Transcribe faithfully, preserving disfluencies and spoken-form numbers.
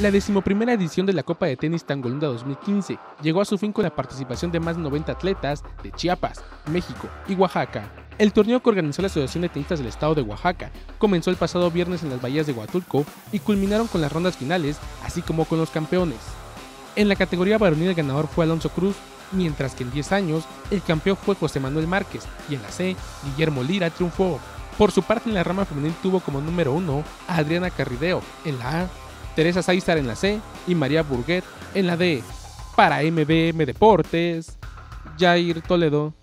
La decimoprimera edición de la Copa de Tenis Tangolunda dos mil quince llegó a su fin con la participación de más de noventa atletas de Chiapas, México y Oaxaca. El torneo que organizó la Asociación de Tenistas del Estado de Oaxaca comenzó el pasado viernes en las bahías de Huatulco y culminaron con las rondas finales, así como con los campeones. En la categoría varonil el ganador fue Alonso Cruz, mientras que en diez años el campeón fue José Manuel Márquez y en la C, Guillermo Lira triunfó. Por su parte, en la rama femenil tuvo como número uno a Adriana Carrideo en la A, Teresa Sáizar en la C y María Burguet en la D. Para M B M Deportes, Jair Toledo.